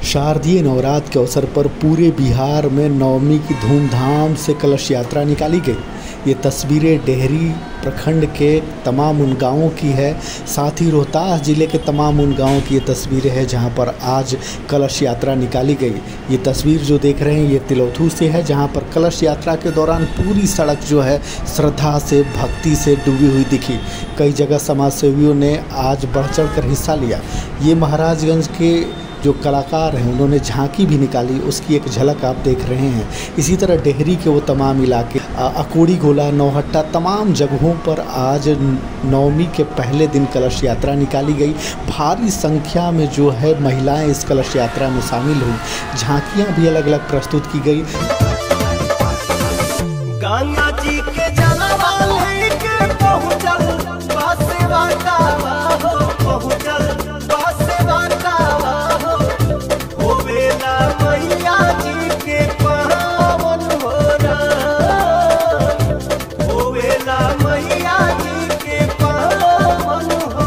शारदीय नवरात्र के अवसर पर पूरे बिहार में नवमी की धूमधाम से कलश यात्रा निकाली गई। ये तस्वीरें डेहरी प्रखंड के तमाम उन गाँवों की है, साथ ही रोहतास जिले के तमाम उन गाँवों की ये तस्वीरें हैं जहां पर आज कलश यात्रा निकाली गई। ये तस्वीर जो देख रहे हैं ये तिलौथू से है, जहां पर कलश यात्रा के दौरान पूरी सड़क जो है श्रद्धा से भक्ति से डूबी हुई दिखी। कई जगह समाज सेवियों ने आज बढ़ चढ़ कर हिस्सा लिया। ये महाराजगंज के जो कलाकार हैं उन्होंने झांकी भी निकाली, उसकी एक झलक आप देख रहे हैं। इसी तरह डेहरी के वो तमाम इलाके अकोड़ी गोला नौहट्टा तमाम जगहों पर आज नवमी के पहले दिन कलश यात्रा निकाली गई। भारी संख्या में जो है महिलाएं इस कलश यात्रा में शामिल हुई। झांकियां भी अलग अलग प्रस्तुत की गई। गंगा जी के जलवा लेके पहुंचल बसेवा का पहुंचल बसेवा का होवेला मैया जी के पावन हो होवेला मैया जी के पावन हो